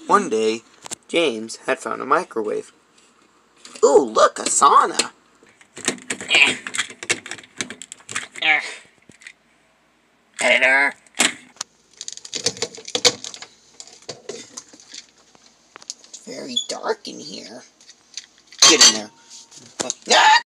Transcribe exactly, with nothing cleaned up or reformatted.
One day, James had found a microwave. Ooh, look, a sauna! Eh. Eh. Editor! It's very dark in here. Get in there. Ah!